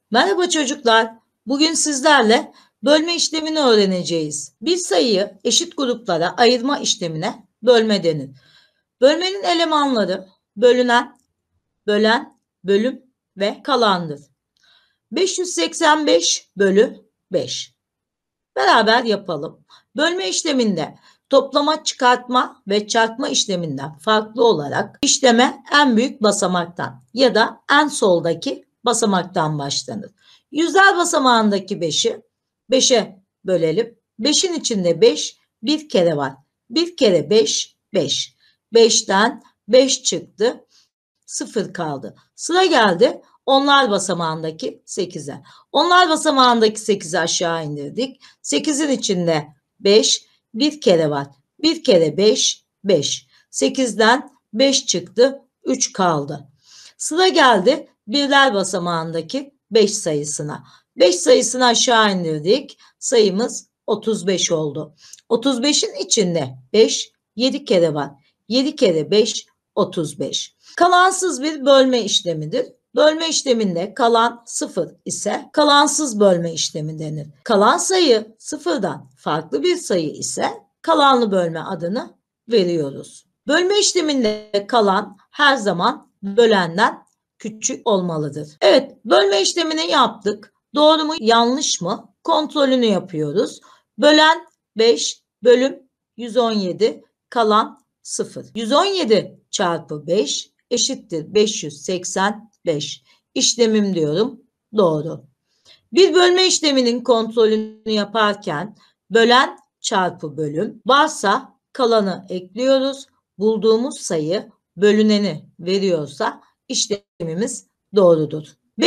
Merhaba çocuklar. Bugün sizlerle bölme işlemini öğreneceğiz. Bir sayıyı eşit gruplara ayırma işlemine bölme denir. Bölmenin elemanları bölünen, bölen, bölüm ve kalandır. 585 bölü 5. Beraber yapalım. Bölme işleminde toplama, çıkartma ve çarpma işleminden farklı olarak işleme en büyük basamaktan ya da en soldaki basamaktan başlanır. Yüzler basamağındaki 5'i 5'e bölelim. 5'in içinde 5 bir kere var. Bir kere 5, 5. 5'ten 5 çıktı. 0 kaldı. Sıra geldi onlar basamağındaki 8'e. Onlar basamağındaki 8'i aşağı indirdik. 8'in içinde 5 bir kere var. Bir kere 5, 5. 8'den 5 çıktı. 3 kaldı. Sıra geldi birler basamağındaki 5 sayısına. 5 sayısını aşağı indirdik. Sayımız 35 oldu. 35'in içinde 5 7 kere var. 7 kere 5 35. Kalansız bir bölme işlemidir. Bölme işleminde kalan 0 ise kalansız bölme işlemi denir. Kalan sayı sıfırdan farklı bir sayı ise kalanlı bölme adını veriyoruz. Bölme işleminde kalan her zaman bölenden küçük olmalıdır. Evet, bölme işlemini yaptık. Doğru mu, yanlış mı? Kontrolünü yapıyoruz. Bölen 5, bölüm 117, kalan 0. 117 çarpı 5 eşittir 585. İşlemim diyorum doğru. Bir bölme işleminin kontrolünü yaparken bölen çarpı bölüm varsa kalanı ekliyoruz. Bulduğumuz sayı bölüneni veriyorsa işlemimiz doğrudur.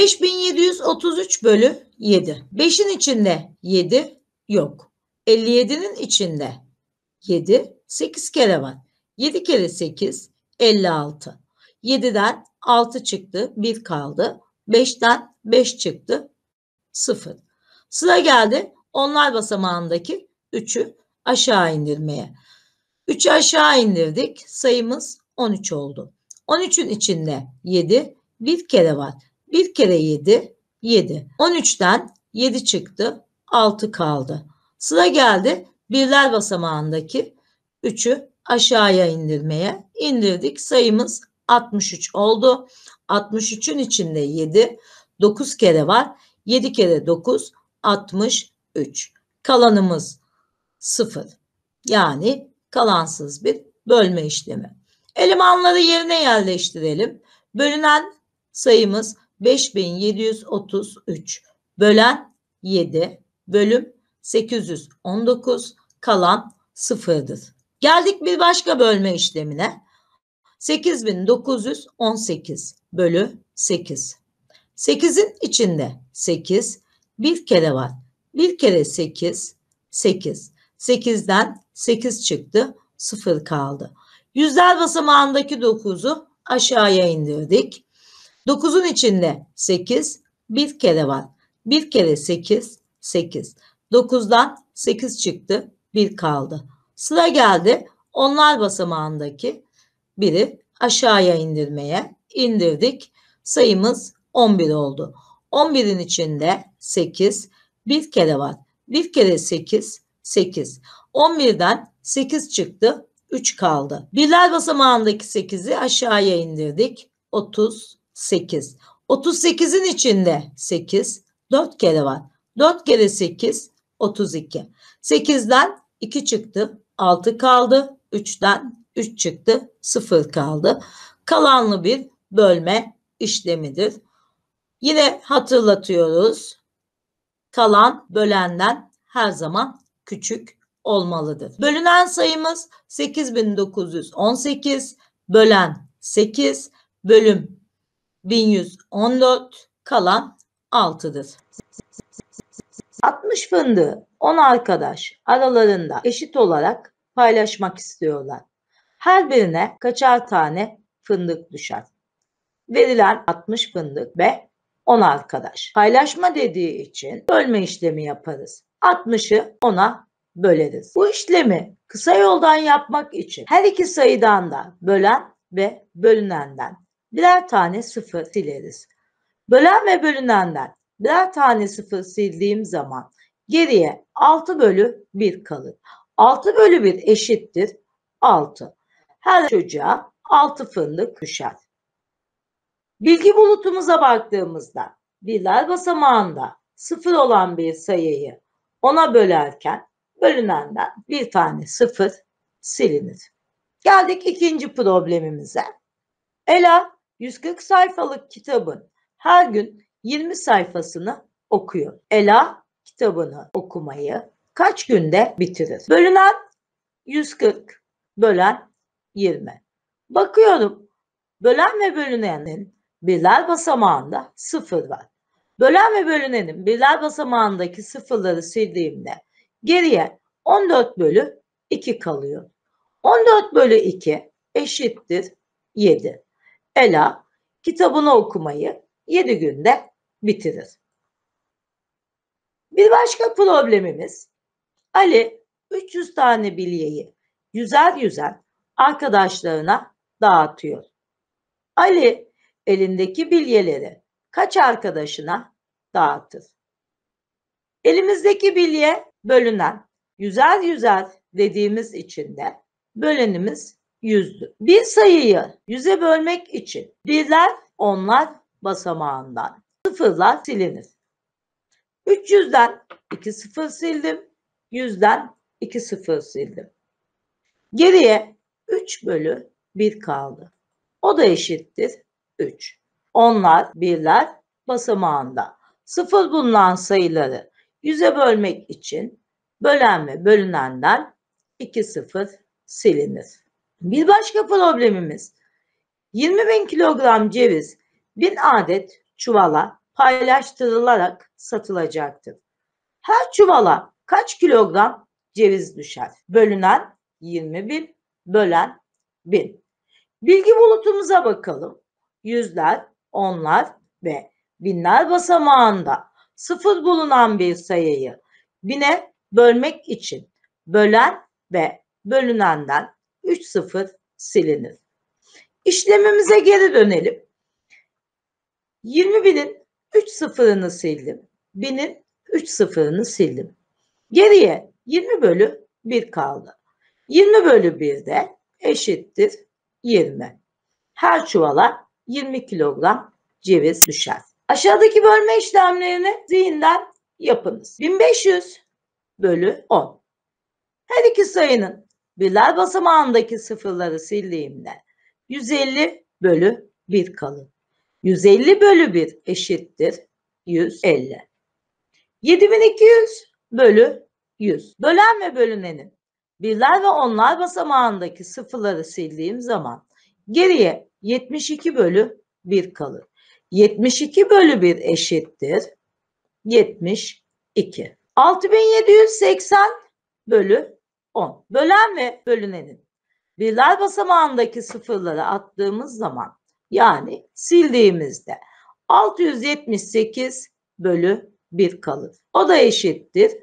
5733 bölü 7. 5'in içinde 7 yok. 57'nin içinde 7 8 kere var. 7 kere 8 56. 7'den 6 çıktı 1 kaldı. 5'ten 5 çıktı 0. Sıra geldi onlar basamağındaki 3'ü aşağı indirmeye. 3'ü aşağı indirdik. Sayımız 13 oldu. 13'ün içinde 7 bir kere var. 1 kere 7 7. 13'ten 7 çıktı 6 kaldı. Sıra geldi birler basamağındaki 3'ü aşağıya indirmeye. İndirdik. Sayımız 63 oldu. 63'ün içinde 7 9 kere var. 7 kere 9 63. Kalanımız 0. Yani kalansız bir bölme işlemi. Elemanları yerine yerleştirelim. Bölünen sayımız 5733. Bölen 7. Bölüm 819. Kalan 0'dır. Geldik bir başka bölme işlemine. 8918 bölü 8. 8'in içinde 8 bir kere var. Bir kere 8 8. 8'den 8 çıktı 0 kaldı. Yüzler basamağındaki 9'u aşağıya indirdik. 9'un içinde 8 bir kere var. Bir kere 8 8. 9'dan 8 çıktı 1 kaldı. Sıra geldi onlar basamağındaki 1'i aşağıya indirmeye. İndirdik. Sayımız 11 oldu. 11'in içinde 8 bir kere var. Bir kere 8 8. 11'den 8 çıktı 3 kaldı. Birler basamağındaki 8'i aşağıya indirdik. 38. 38'in içinde 8 4 kere var. 4 kere 8 32. 8'den 2 çıktı 6 kaldı. 3'ten 3 çıktı 0 kaldı. Kalanlı bir bölme işlemidir. Yine hatırlatıyoruz. Kalan bölenden her zaman küçük olmalıdır. Bölünen sayımız 8918, bölen 8, bölüm 1114, kalan 6'dır. 60 fındığı 10 arkadaş aralarında eşit olarak paylaşmak istiyorlar. Her birine kaçar tane fındık düşer? Verilen 60 fındık ve 10 arkadaş. Paylaşma dediği için bölme işlemi yaparız. 60'ı 10'a böleriz. Bu işlemi kısa yoldan yapmak için her iki sayıdan da bölen ve bölünenden birer tane sıfır sileriz. Bölen ve bölünenden birer tane sıfır sildiğim zaman geriye 6 bölü 1 kalır. 6 bölü 1 eşittir 6. Her çocuğa 6 fındık düşer. Bilgi bulutumuza baktığımızda birler basamağında 0 olan bir sayıyı 10'a bölerken bölünenden bir tane 0 silinir. Geldik ikinci problemimize. Ela 140 sayfalık kitabın her gün 20 sayfasını okuyor. Ela kitabını okumayı kaç günde bitirir? Bölünen 140, bölen 20. Bakıyorum, bölen ve bölünenin birler basamağında 0 var. Bölen ve bölünenin birler basamağındaki sıfırları sildiğimde geriye 14 bölü 2 kalıyor. 14 bölü 2 eşittir 7. Ela kitabını okumayı 7 günde bitirir. Bir başka problemimiz, Ali 300 tane bilyeyi yüzer arkadaşlarına dağıtıyor. Ali elindeki bilyeleri kaç arkadaşına dağıtır? Elimizdeki bilye bölünen, yüzer dediğimiz için de bölenimiz 100'dür. Bir sayıyı 100'e bölmek için birler, onlar basamağından sıfırlar silinir. 300'den 2 sıfır sildim, 100'den 2 sıfır sildim. Geriye 3 bölü 1 kaldı. O da eşittir 3. Onlar, birler basamağında sıfır bulunan sayıları 100'e bölmek için bölen ve bölünenden 2 sıfır silinir. Bir başka problemimiz, 20.000 kilogram ceviz 1000 adet çuvala paylaştırılarak satılacaktır. Her çuvala kaç kilogram ceviz düşer? Bölünen 20.000, bölen 1000. Bilgi bulutumuza bakalım. Yüzler, onlar ve binler basamağında sıfır bulunan bir sayıyı 1000'e bölmek için bölen ve bölünenden 3 sıfır silinir. İşlemimize geri dönelim. 20.000'in 3 sıfırını sildim. 1000'in 3 sıfırını sildim. Geriye 20 bölü 1 kaldı. 20 bölü 1 de eşittir 20. Her çuvala 20 kilogram ceviz düşer. Aşağıdaki bölme işlemlerini zihinden yapınız. 1500 bölü 10. Her iki sayının birler basamağındaki sıfırları sildiğimde 150 bölü 1 kalır. 150 bölü 1 eşittir 150. 7200 bölü 100. Bölen ve bölünenin birler ve onlar basamağındaki sıfırları sildiğim zaman geriye 72 bölü 1 kalır. 72 bölü 1 eşittir 72. 6780 bölü 10. Bölen ve bölünenin birler basamağındaki sıfırları attığımız zaman, yani sildiğimizde 678 bölü 1 kalır. O da eşittir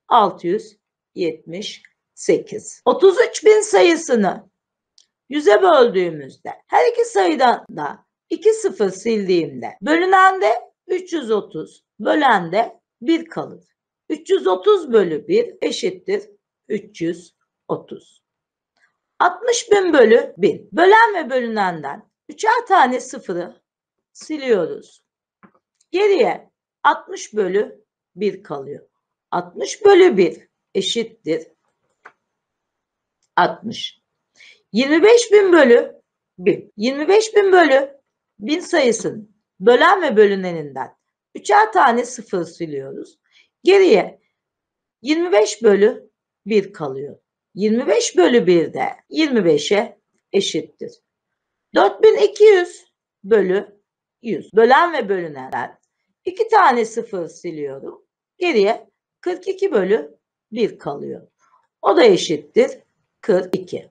678. 33.000 sayısını 100'e böldüğümüzde her iki sayıdan da 2 sıfır sildiğimde bölünende 330, bölende 1 kalır. 330 bölü 1 eşittir 330. 60.000 bölü 1000. Bölen ve bölünenden 3'er tane sıfırı siliyoruz. Geriye 60 bölü 1 kalıyor. 60 bölü 1 eşittir 60. 25.000 bölü 1000. 25.000 bölü 1000 sayısının bölen ve bölüneninden 3'er tane sıfır siliyoruz. Geriye 25 bölü 1 kalıyor. 25 bölü 1 de 25'e eşittir. 4200 bölü 100. Bölen ve bölünenden 2 tane sıfır siliyorum. Geriye 42 bölü 1 kalıyor. O da eşittir 42.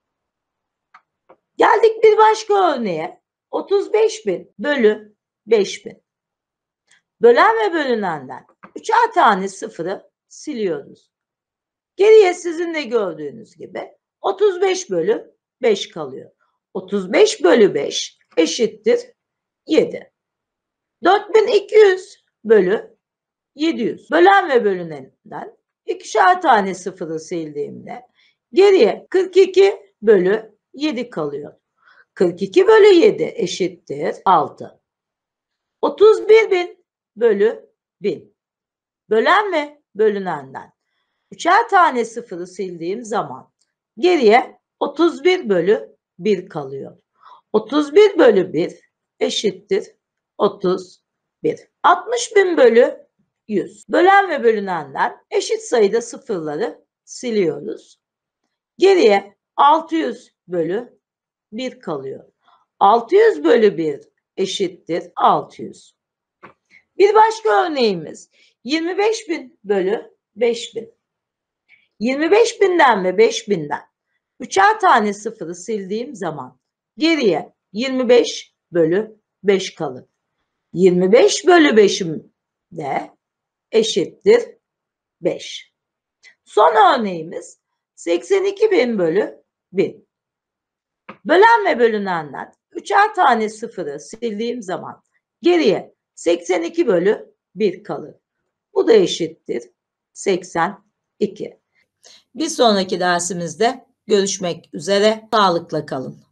Geldik bir başka örneğe. 35.000 bölü 5.000. Bölen ve bölünenden 3'er tane sıfırı siliyoruz. Geriye sizin de gördüğünüz gibi 35 bölü 5 kalıyor. 35 bölü 5 eşittir 7. 4200 bölü 700. Bölen ve bölünenden ikişer tane sıfırı sildiğimde geriye 42 bölü 7 kalıyor. 42 bölü 7 eşittir 6. 31.000 bölü 1000. Bölen ve bölünenden üçer tane sıfırı sildiğim zaman geriye 31 bölü 1 kalıyor. 31 bölü 1 eşittir 31. 60.000 bölü 100. Bölen ve bölünenden eşit sayıda sıfırları siliyoruz. Geriye 600 bölü 1 kalıyor. 600 bölü 1 eşittir 600. Bir başka örneğimiz 25.000 bölü 5.000. 25.000'den ve 5.000'den üçer tane sıfırı sildiğim zaman geriye 25 bölü 5 kalır. 25 bölü 5'im de eşittir 5. Son örneğimiz 82.000 bölü 1000. Bölen ve bölünenden üçer tane sıfırı sildiğim zaman geriye 82 bölü 1 kalır. Bu da eşittir 82. Bir sonraki dersimizde görüşmek üzere. Sağlıkla kalın.